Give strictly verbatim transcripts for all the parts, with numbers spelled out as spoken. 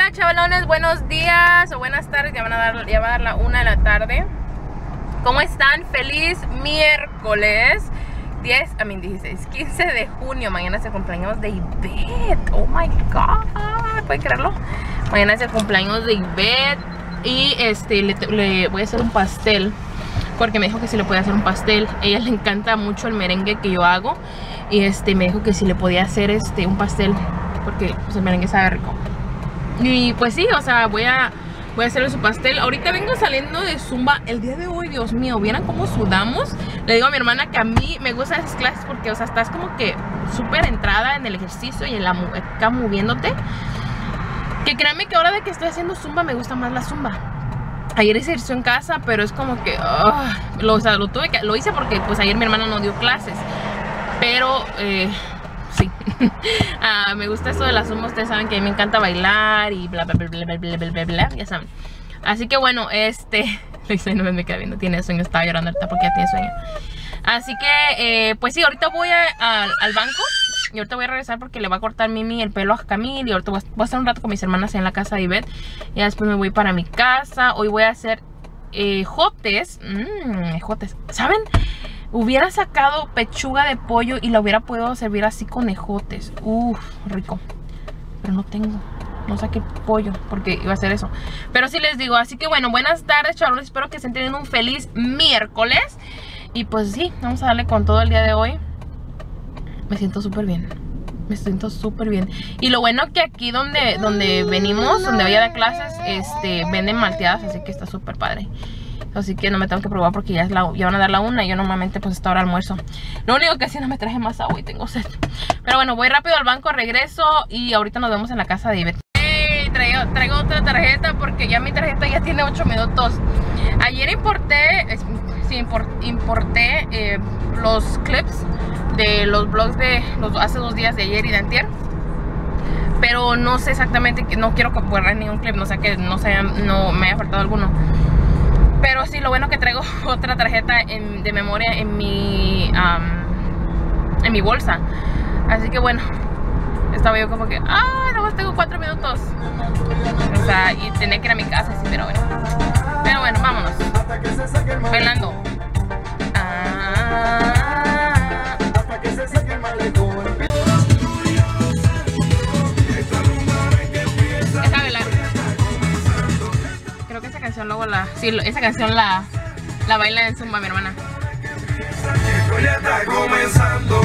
Hola chavalones, buenos días o buenas tardes, ya van a dar, ya va a dar la una de la tarde. ¿Cómo están? Feliz miércoles diez, a mí dieciséis, quince de junio. Mañana es el cumpleaños de Ivette. Oh my god, ¿pueden creerlo? Mañana es el cumpleaños de Ivette. Y este le, le voy a hacer un pastel, porque me dijo que si le podía hacer un pastel. A ella le encanta mucho el merengue que yo hago. Y este me dijo que si le podía hacer este un pastel, porque pues, el merengue sabe rico. Y pues sí, o sea, voy a Voy a hacerle su pastel. Ahorita vengo saliendo de Zumba. El día de hoy, Dios mío, ¿vieran cómo sudamos? Le digo a mi hermana que a mí me gustan esas clases porque, o sea, estás como que súper entrada en el ejercicio y en la acá moviéndote. Que créanme que ahora de que estoy haciendo Zumba me gusta más la Zumba. Ayer hice ejercicio en casa, pero es como que uh, lo, o sea, lo tuve que lo hice porque pues ayer mi hermana no dio clases. Pero eh, sí. uh, me gusta esto de la Zumba. Ustedes saben que a mí me encanta bailar y bla bla bla bla bla bla bla bla, bla, ya saben. Así que bueno, este Luisa no me queda viendo, tiene sueño, estaba llorando ahorita porque ya tiene sueño. Así que eh, pues sí, ahorita voy a, a, al banco. Y ahorita voy a regresar porque le va a cortar Mimi el pelo a Camille. Y ahorita voy a, voy a estar un rato con mis hermanas en la casa de Ivette. Y después me voy para mi casa. Hoy voy a hacer eh, jotes. Mmm, jotes. ¿Saben? Hubiera sacado pechuga de pollo y la hubiera podido servir así con ejotes. Uff, rico. Pero no tengo. No saqué pollo porque iba a hacer eso. Pero sí les digo. Así que bueno, buenas tardes, chavales. Espero que estén teniendo un feliz miércoles. Y pues sí, vamos a darle con todo el día de hoy. Me siento súper bien. Me siento súper bien. Y lo bueno que aquí donde, donde venimos, donde voy a dar clases, este, venden malteadas. Así que está súper padre. Así que no me tengo que probar porque ya, es la, ya van a dar la una. Y yo normalmente pues esta hora almuerzo. Lo único que sí no me traje más agua y tengo sed. Pero bueno, voy rápido al banco, regreso. Y ahorita nos vemos en la casa de Ivette. Hey, traigo, traigo otra tarjeta porque ya mi tarjeta ya tiene ocho minutos. Ayer importé, sí, import, importé eh, los clips de los vlogs de los hace dos días, de ayer y de antier. Pero no sé exactamente, no quiero borrar ningún clip, no sé que no, sé, no me haya faltado alguno. Pero sí, lo bueno que traigo otra tarjeta en, de memoria en mi um, en mi bolsa. Así que bueno, estaba yo como que ah, nada más tengo cuatro minutos. O sea, y tenía que ir a mi casa, sí, pero bueno. Pero bueno, vámonos. Bailando. Ah, creo que esa canción luego la... Sí, esa canción la, la baila en Zumba mi hermana. Ya está comenzando.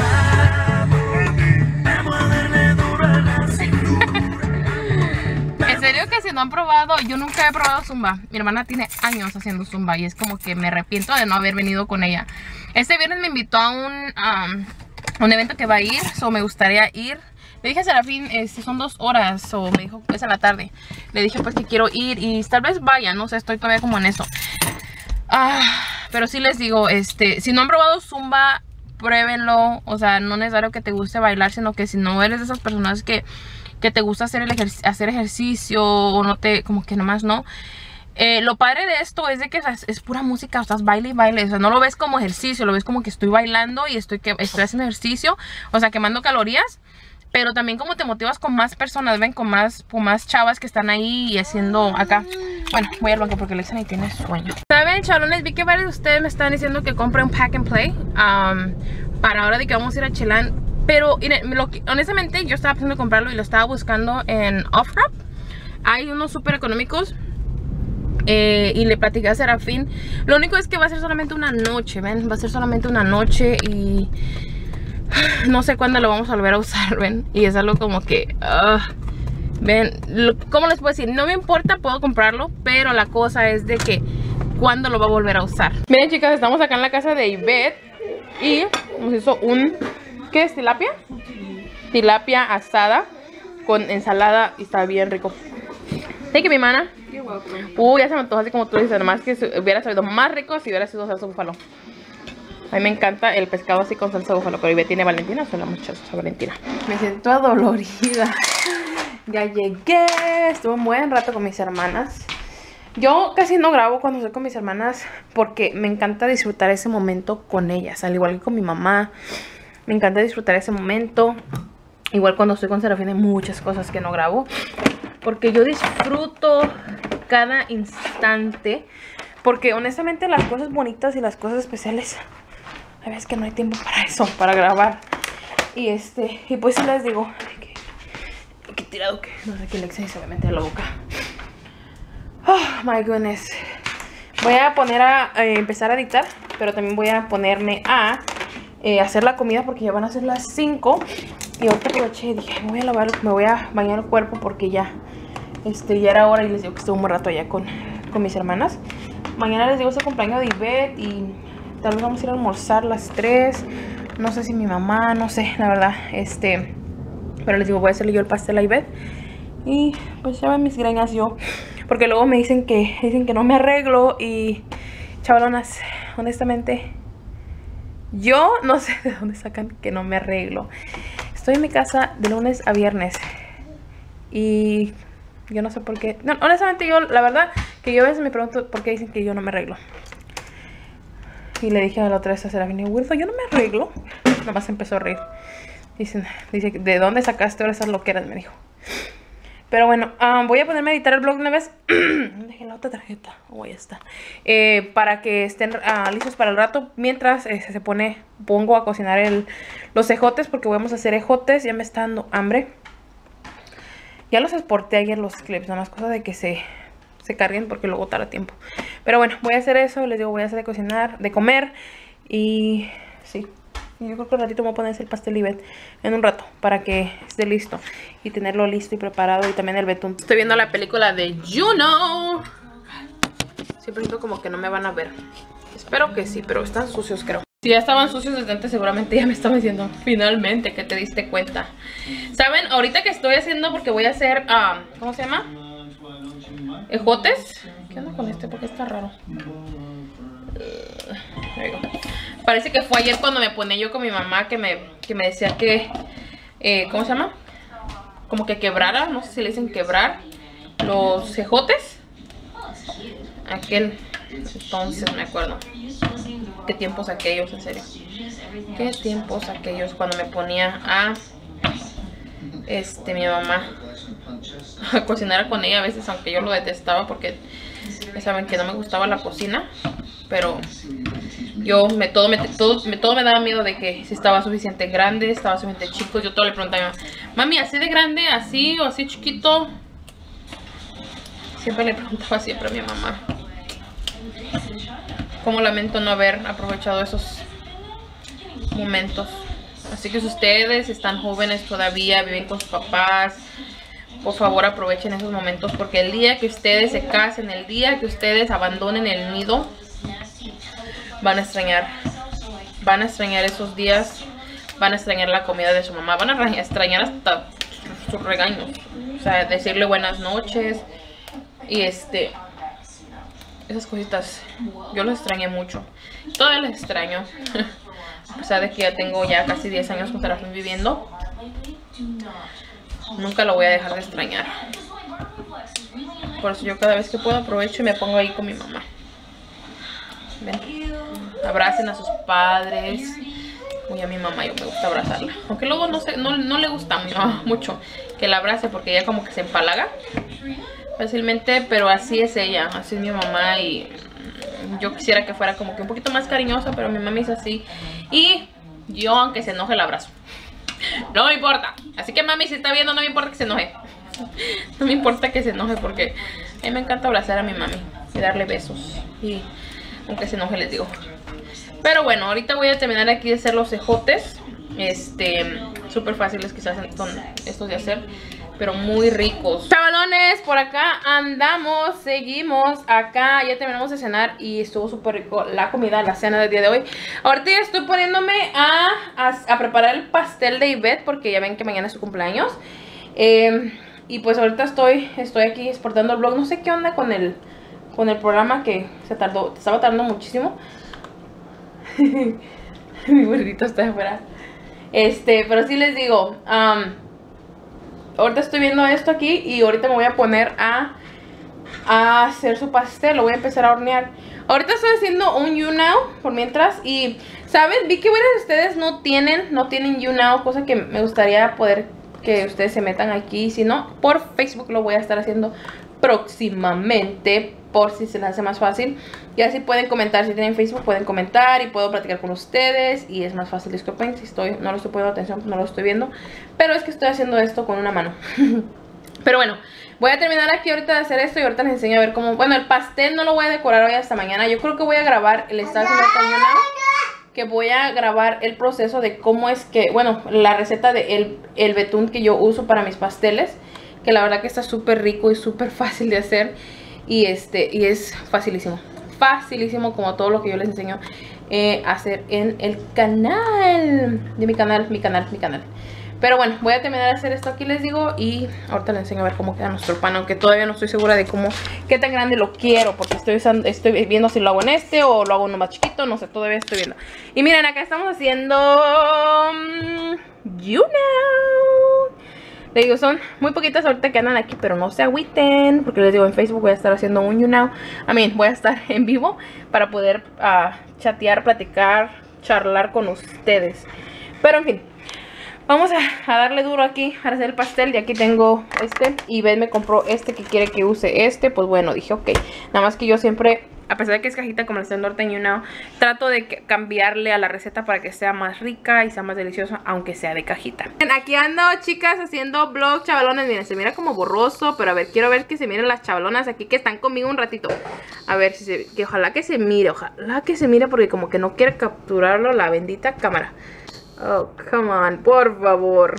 En serio que si no han probado, yo nunca he probado Zumba. Mi hermana tiene años haciendo Zumba y es como que me arrepiento de no haber venido con ella. Este viernes me invitó a un, um, un evento que va a ir, so me gustaría ir. Le dije a Serafín, eh, si son dos horas, o me dijo que es en la tarde. Le dije pues que quiero ir y tal vez vaya, no sé, estoy todavía como en eso. Ah, pero sí les digo, este, si no han probado Zumba, pruébenlo. O sea, no es necesario que te guste bailar, sino que si no eres de esas personas que, que te gusta hacer, el ejer hacer ejercicio o no te, como que nomás no. Eh, lo padre de esto es de que es, es pura música, o estás baile y baile, o sea, no lo ves como ejercicio, lo ves como que estoy bailando y estoy, que, estoy haciendo ejercicio, o sea, quemando calorías. Pero también como te motivas con más personas, ven, con más, con más chavas que están ahí y haciendo acá. Bueno, voy al banco porque Alexa ni tiene sueño. ¿Saben, chavalones? Vi que varios de ustedes me están diciendo que compre un pack and play um, para ahora de que vamos a ir a Chelan. Pero miren, lo que, honestamente yo estaba pensando comprarlo y lo estaba buscando en Off-Rap. Hay unos súper económicos. Eh, y le platicé a Serafín. Lo único es que va a ser solamente una noche, ven, va a ser solamente una noche y... no sé cuándo lo vamos a volver a usar, ven. Y es algo como que uh, ven, lo, ¿cómo les puedo decir? No me importa, puedo comprarlo, pero la cosa es de que ¿cuándo lo va a volver a usar? Miren, chicas, estamos acá en la casa de Ivette y nos hizo un... ¿qué es? ¿Tilapia? Tilapia asada con ensalada y está bien rico. Thank you, mi mana. Uy, ya se me antoja así como tú dices, nomás que hubiera sabido más rico si hubiera sido salsa búfalo. A mí me encanta el pescado así con salsa búfalo. Pero Ivette tiene Valentina, suena mucho salsa Valentina. Me siento adolorida. Ya llegué. Estuve un buen rato con mis hermanas. Yo casi no grabo cuando estoy con mis hermanas porque me encanta disfrutar ese momento con ellas. Al igual que con mi mamá. Me encanta disfrutar ese momento. Igual cuando estoy con Serafín hay muchas cosas que no grabo. porque yo disfruto cada instante. Porque honestamente las cosas bonitas y las cosas especiales, a veces que no hay tiempo para eso, para grabar. Y este, y pues sí les digo, que, que tirado que, no sé qué le se me mete a la boca. Oh my goodness. Voy a poner a eh, empezar a editar, pero también voy a ponerme a eh, hacer la comida porque ya van a ser las cinco. Y ahorita aproveché y dije, me voy a lavar, me voy a bañar el cuerpo porque ya, este, ya era hora y les digo que estuve un rato allá con, con mis hermanas. Mañana les digo es el cumpleaños de Ivette y tal vez vamos a ir a almorzar las tres. No sé si mi mamá, no sé, la verdad, este, pero les digo, voy a hacerle yo el pastel a Ivette. Y pues ya ven mis greñas yo, porque luego me dicen que, dicen que no me arreglo. Y chavalonas, honestamente, yo no sé de dónde sacan que no me arreglo. Estoy en mi casa de lunes a viernes y yo no sé por qué. No, honestamente yo, la verdad, que yo a veces me pregunto por qué dicen que yo no me arreglo. Y le dije a la otra vez a Serafina, Wilfo, yo no me arreglo. Nomás empezó a reír. Dicen, dice, ¿de dónde sacaste ahora esas loqueras? Me dijo. Pero bueno, um, voy a ponerme a editar el vlog una vez. Dejé la otra tarjeta. Oh, ahí está. Eh, para que estén uh, listos para el rato. Mientras eh, se pone, pongo a cocinar el, los ejotes. Porque vamos a hacer ejotes. Ya me está dando hambre. Ya los exporté ayer los clips. Nada más cosa de que se... se carguen porque luego tarda tiempo. Pero bueno, voy a hacer eso. Les digo, voy a hacer de cocinar, de comer. Y sí, yo creo que un ratito me voy a poner el pastel Ivette en un rato para que esté listo y tenerlo listo y preparado. Y también el betún. Estoy viendo la película de Juno. Siempre siento como que no me van a ver. Espero que sí, pero están sucios, creo. Si ya estaban sucios desde antes, seguramente ya me estaban diciendo finalmente que te diste cuenta. ¿Saben? Ahorita que estoy haciendo, porque voy a hacer, um, ¿cómo se llama? Ejotes. ¿Qué onda con este? Porque está raro. Uh, ahí va. Parece que fue ayer cuando me pone yo con mi mamá que me, que me decía que eh, ¿cómo se llama? Como que quebrara, no sé si le dicen quebrar los ejotes. Aquel entonces me acuerdo. Qué tiempos aquellos, en serio. Qué tiempos aquellos cuando me ponía a este mi mamá a cocinar con ella a veces, aunque yo lo detestaba porque ya saben que no me gustaba la cocina, pero yo me todo me todo me todo me daba miedo de que si estaba suficiente grande, estaba suficiente chico. Yo todo le preguntaba a mi mamá, mami, así de grande, así o así chiquito. Siempre le preguntaba siempre a mi mamá. Como lamento no haber aprovechado esos momentos. Así que si ustedes están jóvenes todavía, viven con sus papás, por favor aprovechen esos momentos, porque el día que ustedes se casen, el día que ustedes abandonen el nido, van a extrañar, van a extrañar esos días, van a extrañar la comida de su mamá, van a extrañar hasta sus regaños, o sea, decirle buenas noches y este, esas cositas, yo los extrañé mucho, todavía los extraño, a pesar de que ya tengo ya casi diez años con Serafín viviendo. Nunca lo voy a dejar de extrañar. Por eso yo cada vez que puedo aprovecho y me pongo ahí con mi mamá. Ven. Abracen a sus padres. Uy, a mi mamá yo me gusta abrazarla. Aunque luego no, sé, no, no le gusta a mi mamá mucho que la abrace porque ella como que se empalaga fácilmente. Pero así es ella, así es mi mamá. Y yo quisiera que fuera como que un poquito más cariñosa, pero mi mami es así. Y yo, aunque se enoje, la abrazo. No me importa. Así que mami, si está viendo, no me importa que se enoje. No me importa que se enoje porque a mí me encanta abrazar a mi mami y darle besos. Y aunque se enoje, les digo. Pero bueno, ahorita voy a terminar aquí de hacer los ejotes. Este, súper fáciles quizás son estos de hacer, pero muy ricos. Chavalones, por acá andamos, seguimos acá. Ya terminamos de cenar y estuvo súper rico la comida, la cena del día de hoy. Ahorita ya estoy poniéndome a, a, a preparar el pastel de Ivette, porque ya ven que mañana es su cumpleaños. eh, Y pues ahorita estoy, estoy aquí exportando el vlog. No sé qué onda con el, con el programa que se tardó, estaba tardando muchísimo. Mi burrito está afuera. Este, pero sí les digo, um, ahorita estoy viendo esto aquí y ahorita me voy a poner a, a hacer su pastel. Lo voy a empezar a hornear. Ahorita estoy haciendo un YouNow por mientras. Y, ¿saben? Vi que varios de ustedes no tienen, no tienen YouNow, cosa que me gustaría poder que ustedes se metan aquí. Si no, por Facebook lo voy a estar haciendo próximamente, por si se les hace más fácil. Y así pueden comentar, si tienen Facebook pueden comentar y puedo platicar con ustedes. Y es más fácil, disculpen si estoy, no lo estoy poniendo atención, no lo estoy viendo, pero es que estoy haciendo esto con una mano. Pero bueno, voy a terminar aquí ahorita de hacer esto y ahorita les enseño a ver cómo... Bueno, el pastel no lo voy a decorar hoy hasta mañana. Yo creo que voy a grabar, el estado haciendo cañona, que voy a grabar el proceso de cómo es que... Bueno, la receta de el, el betún que yo uso para mis pasteles, que la verdad que está súper rico y súper fácil de hacer. Y este y es facilísimo, facilísimo como todo lo que yo les enseño eh, a hacer en el canal. De mi canal, mi canal, mi canal. Pero bueno, voy a terminar de hacer esto aquí, les digo. Y ahorita les enseño a ver cómo queda nuestro pan. Aunque todavía no estoy segura de cómo, qué tan grande lo quiero, porque estoy, usando, estoy viendo si lo hago en este o lo hago uno más chiquito. No sé, todavía estoy viendo. Y miren, acá estamos haciendo um, you know. Les digo, son muy poquitas ahorita que andan aquí, pero no se agüiten, porque les digo, en Facebook voy a estar haciendo un you know. I mean, voy a estar en vivo para poder uh, chatear, platicar, charlar con ustedes. Pero en fin, vamos a, a darle duro aquí para hacer el pastel. Y aquí tengo este. Y Ben me compró este que quiere que use este. Pues bueno, dije ok. Nada más que yo siempre, a pesar de que es cajita como el Standard You Know, trato de cambiarle a la receta para que sea más rica y sea más deliciosa, aunque sea de cajita. Aquí ando, chicas, haciendo vlog, chavalones. Miren, se mira como borroso, pero a ver, quiero ver que se miren las chavalonas aquí que están conmigo un ratito. A ver, si se, que ojalá que se mire, ojalá que se mire, porque como que no quiere capturarlo la bendita cámara. Oh, come on, por favor.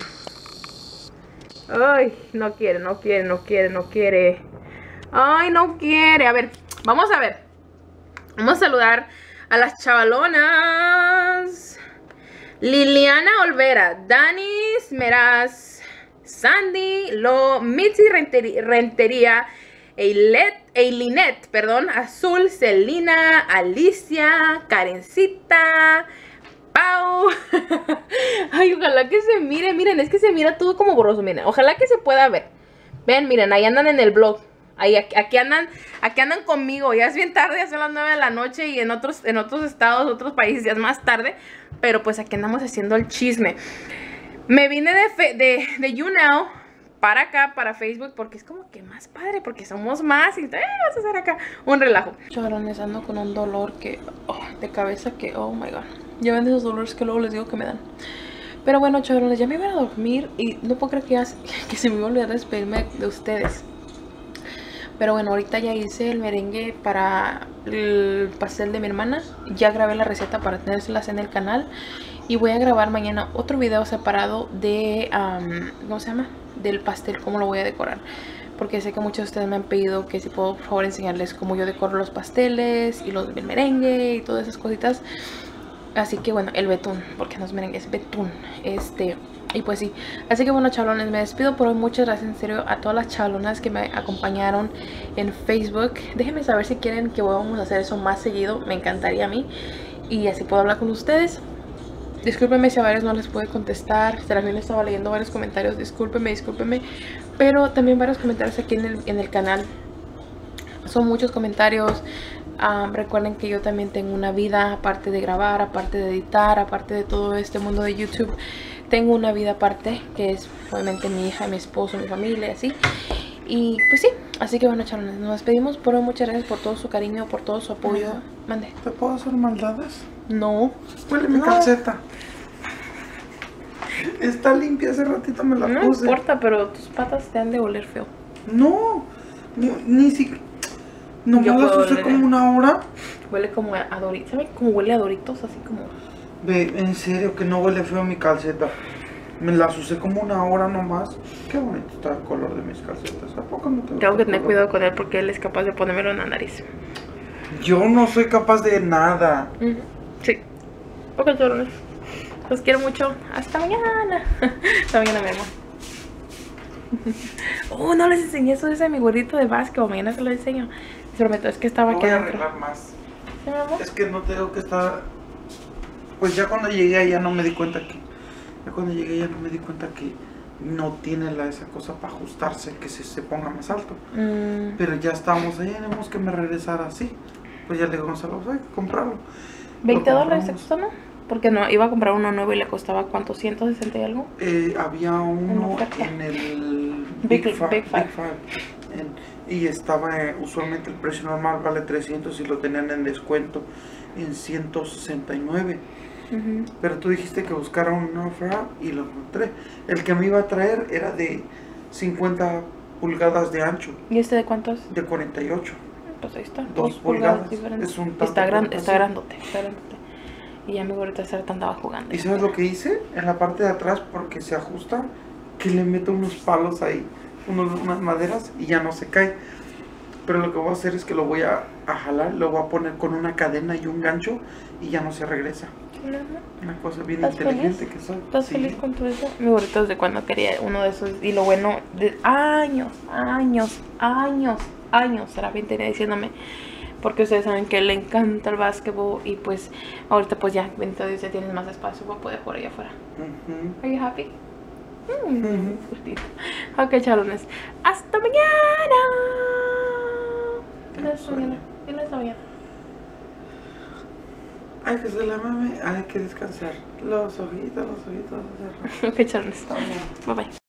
Ay, no quiere, no quiere, no quiere, no quiere. Ay, no quiere. A ver, vamos a ver. Vamos a saludar a las chavalonas. Liliana Olvera, Danis Meraz, Sandy Lo, Mitzi Rentería, Rentería Eilet, Eilinet, perdón, Azul, Celina, Alicia, Karencita, Pau. Ay, ojalá que se mire, miren, es que se mira todo como borroso, miren, ojalá que se pueda ver. Ven, miren, ahí andan en el blog. Ahí, aquí, aquí andan, aquí andan conmigo. Ya es bien tarde, ya son las nueve de la noche. Y en otros, en otros estados, otros países ya es más tarde. Pero pues aquí andamos haciendo el chisme. Me vine de, fe, de, de You Know para acá, para Facebook, porque es como que más padre, porque somos más y eh, vamos a hacer acá un relajo. Chavalones, ando con un dolor que oh, de cabeza que, oh my god. Ya ven esos dolores que luego les digo que me dan. Pero bueno, chavalones, ya me iban a dormir y no puedo creer que, ya, que se me iba a olvidar despedirme de ustedes. Pero bueno, ahorita ya hice el merengue para el pastel de mi hermana. Ya grabé la receta para tenérselas en el canal. Y voy a grabar mañana otro video separado de, um, ¿cómo se llama? Del pastel, cómo lo voy a decorar. Porque sé que muchos de ustedes me han pedido que si puedo por favor enseñarles cómo yo decoro los pasteles y los del merengue y todas esas cositas. Así que bueno, el betún, porque no es merengue, es betún. Este... Y pues sí, así que bueno, chavalones, me despido por hoy. Muchas gracias en serio a todas las chavalonas que me acompañaron en Facebook. Déjenme saber si quieren que vamos a hacer eso más seguido, me encantaría a mí. Y así puedo hablar con ustedes. Discúlpenme si a varios no les pude contestar. También estaba leyendo varios comentarios, discúlpenme, discúlpenme. Pero también varios comentarios aquí en el, en el canal. Son muchos comentarios. Um, recuerden que yo también tengo una vida, aparte de grabar, aparte de editar, aparte de todo este mundo de YouTube. Tengo una vida aparte, que es obviamente mi hija, mi esposo, mi familia, así. Y pues sí, así que bueno, chavales, nos despedimos. Por hoy, muchas gracias por todo su cariño, por todo su apoyo. Mande. ¿Te puedo hacer maldades? No. Huele mi no. calceta. Está limpia, hace ratito me la no puse. No importa, pero tus patas te han de oler feo. No, ni, ni siquiera. No me las usé como una hora. Huele como a Doritos, ¿sabes? Como huele a Doritos, así como... Ve, en serio que no huele feo mi calceta. Me las usé como una hora nomás. Qué bonito está el color de mis calcetas. ¿A poco no te gusta? Tengo que tener cuidado con él porque él es capaz de ponérmelo en la nariz. Yo no soy capaz de nada. Uh-huh. Sí. Ok, chavales. Los quiero mucho. Hasta mañana. Hasta mañana, mi hermano. Oh, no les enseñé eso de mi gorrito de básquet. Mañana se lo enseño. Les prometo, es que estaba no aquí voy a adentro. arreglar más. ¿Sí, mi amor? Es que no tengo que estar... Pues ya cuando llegué allá no me di cuenta que... Ya cuando llegué allá no me di cuenta que no tiene la, esa cosa para ajustarse, que se, se ponga más alto. Mm. Pero ya estábamos ahí, tenemos que me regresar así. Pues ya le digo, Gonzalo, hay que comprarlo. ¿veinte dólares te costó, no? Porque no, iba a comprar uno nuevo y le costaba, ¿cuánto? ¿ciento sesenta y algo? Eh, había uno en el Big, Big, Five, Big Five. Big Five, en- y estaba, eh, usualmente el precio normal vale trescientos y lo tenían en descuento en ciento sesenta y nueve. Ujú. Pero tú dijiste que buscara un Nofra y lo encontré. El que me iba a traer era de cincuenta pulgadas de ancho, ¿Y este de cuántos? de cuarenta y ocho. Pues ahí está, Dos dos pulgadas pulgadas. diferentes. Es un tanto Está, gran, corto, está sí. grandote, está grandote. Y ya mi gordita Sarta andaba jugando. ¿Y sabes lo que hice? En la parte de atrás, porque se ajusta, que le meto unos palos ahí, unos, unas maderas y ya no se cae. Pero lo que voy a hacer es que lo voy a, a jalar, lo voy a poner con una cadena y un gancho y ya no se regresa. Una cosa bien ¿Estás inteligente feliz? que soy. ¿Estás Sí. feliz con tu eso? Mi gordita desde cuando quería uno de esos. Y lo bueno, de años, años, años, años, Serafín tenía diciéndome. Porque ustedes saben que le encanta el básquetbol. Y pues ahorita pues ya, bendito Dios, ya tienes más espacio para poder jugar allá afuera. Ujú. Are you happy? Mm, Ujú. gustito. Ok, chalones. Hasta mañana. ¿Qué les hasta mañana? ¿Qué les hasta mañana? Ay, que se la mame, hay que descansar. Los ojitos, los ojitos. los ojitos. Ok, chalones. Hasta mañana. Bye bye.